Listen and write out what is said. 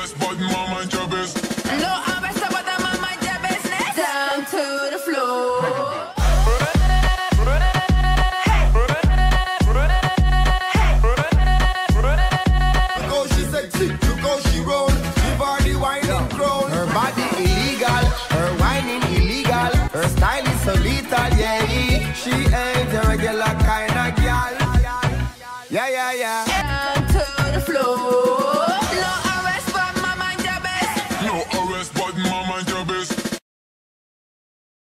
best, but mama your best. No, I'm best, but I'm on my business. Down to the floor. Look how she sexy, look how she roll. Give her the whining crown. Her body illegal, her whining illegal. Her style is so lethal, yeah. She ain't a regular kind of girl. Yeah, yeah, yeah. Down to the floor.